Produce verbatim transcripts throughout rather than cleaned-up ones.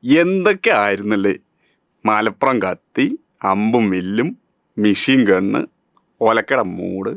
എന്തൊക്കെ ആയിരുന്നല്ലേ മലപ്പുറം കത്തി, അമ്പും വില്ലും, മിഷീൻ ഗണ്ണ്, ഒലക്കട മൂട്.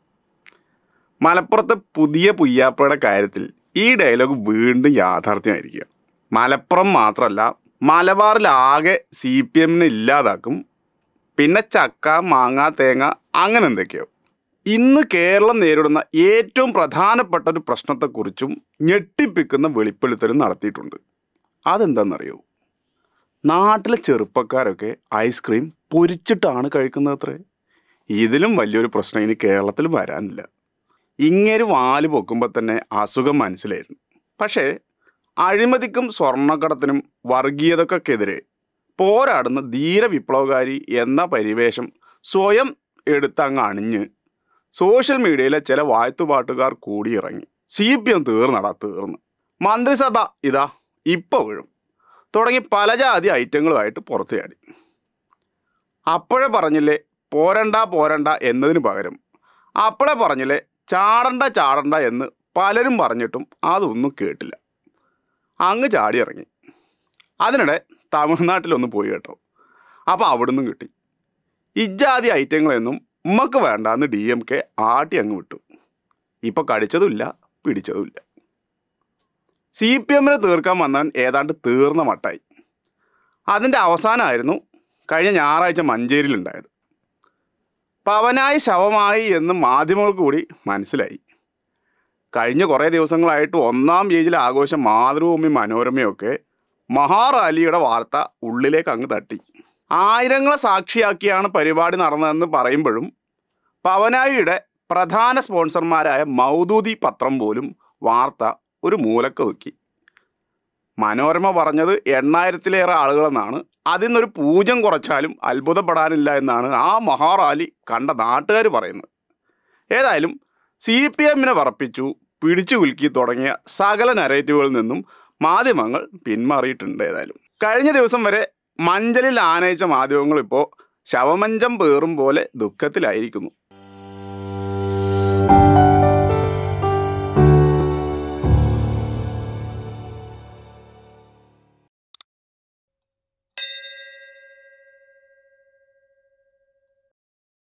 മലപ്പുറത്തെ പുതിയ പുയ്യാപ്പയുടെ കാര്യത്തിൽ ഈ ഡയലോഗ് വീണ്ടും യാഥാർത്ഥ്യമായിരിക്കുക. മലപ്പുറം മാത്രമല്ല, മലബാറിലാകെ സി പി എമ്മിനെ ഇല്ലാതാക്കും. പിന്നെ ചക്ക, മാങ്ങ, തേങ്ങ അങ്ങനെ എന്തൊക്കെയോ. ഇന്ന് കേരളം നേരിടുന്ന ഏറ്റവും പ്രധാനപ്പെട്ട ഒരു പ്രശ്നത്തെക്കുറിച്ചും ഞെട്ടിപ്പിക്കുന്ന വെളിപ്പെടുത്തലും നടത്തിയിട്ടുണ്ട്. അതെന്താണെന്നറിയോ? നാട്ടിലെ ചെറുപ്പക്കാരൊക്കെ ഐസ്ക്രീം പൊരിച്ചിട്ടാണ് കഴിക്കുന്നത് അത്രേ. ഇതിലും വലിയൊരു പ്രശ്നം ഇനി കേരളത്തിൽ വരാനില്ല. ഇങ്ങനെ വാല് പൊക്കുമ്പോൾ തന്നെ അസുഖം മനസ്സിലായിരുന്നു. പക്ഷേ അഴിമതിക്കും സ്വർണ്ണക്കടത്തിനും വർഗീയതക്കെതിരെ പോരാടുന്ന ധീര വിപ്ലവകാരി എന്ന പരിവേഷം സ്വയം എടുത്തങ്ങ് അണിഞ്ഞ് സോഷ്യൽ മീഡിയയിലെ ചില വാഴ്ത്തുപാട്ടുകാർ കൂടിയിറങ്ങി. സി പി എം തീർന്നടാ തീർന്ന്, മന്ത്രിസഭ ഇതാ ഇപ്പോൾ വീഴും തുടങ്ങി പല ജാതി ഐറ്റങ്ങളുമായിട്ട് പുറത്തു ചാടി. അപ്പോഴേ പറഞ്ഞില്ലേ പോരണ്ട പോരണ്ട എന്നതിന് പകരം അപ്പോഴേ പറഞ്ഞില്ലേ ചാടണ്ട ചാടണ്ട എന്ന് പലരും പറഞ്ഞിട്ടും അതൊന്നും കേട്ടില്ല. അങ്ങ് ചാടി ഇറങ്ങി. അതിനിടെ തമിഴ്നാട്ടിലൊന്ന് പോയി കേട്ടോ. അപ്പോൾ അവിടുന്ന് കിട്ടി. ഇജാതി ഐറ്റങ്ങളെന്നും ഉമ്മക്ക് വേണ്ടാന്ന് ഡി എം കെ ആട്ടി അങ്ങ് വിട്ടു. ഇപ്പോൾ കടിച്ചതുമില്ല പിടിച്ചതുമില്ല. സി പി എമ്മിനെ തീർക്കാൻ വന്നവൻ ഏതാണ്ട് തീർന്ന മട്ടായി. അതിൻ്റെ അവസാനമായിരുന്നു കഴിഞ്ഞ ഞായറാഴ്ച മഞ്ചേരിയിലുണ്ടായത്. പവനായി ശവമായി എന്ന് മാധ്യമങ്ങൾക്ക് കൂടി മനസ്സിലായി. കഴിഞ്ഞ കുറേ ദിവസങ്ങളായിട്ട് ഒന്നാം പേജിലെ ആഘോഷം മാതൃഭൂമി മനോരമയൊക്കെ മഹാറാലിയുടെ വാർത്ത ഉള്ളിലേക്ക് അങ്ങ് തട്ടി. ആയിരങ്ങളെ സാക്ഷിയാക്കിയാണ് പരിപാടി നടന്നതെന്ന് പറയുമ്പോഴും പവനായിയുടെ പ്രധാന സ്പോൺസർമാരായ മൗദൂദി പത്രം പോലും വാർത്ത ഒരു മൂലക്ക് ഒതുക്കി. മനോരമ പറഞ്ഞത് എണ്ണായിരത്തിലേറെ ആളുകളെന്നാണ്. അതിൽ നിന്നൊരു പൂജ്യം കുറച്ചാലും അത്ഭുതപ്പെടാനില്ല എന്നാണ് ആ മഹാറാലി കണ്ട നാട്ടുകാർ പറയുന്നത്. ഏതായാലും സി പി എമ്മിനെ വറപ്പിച്ചു പിടിച്ചു കുലുക്കി തുടങ്ങിയ സകല നരേറ്റീവുകളിൽ നിന്നും മാധ്യമങ്ങൾ പിന്മാറിയിട്ടുണ്ട്. ഏതായാലും കഴിഞ്ഞ ദിവസം വരെ മഞ്ചലിൽ ആനയിച്ച മാധ്യമങ്ങൾ ഇപ്പോൾ ശവമഞ്ചം പേറും പോലെ ദുഃഖത്തിലായിരിക്കുന്നു.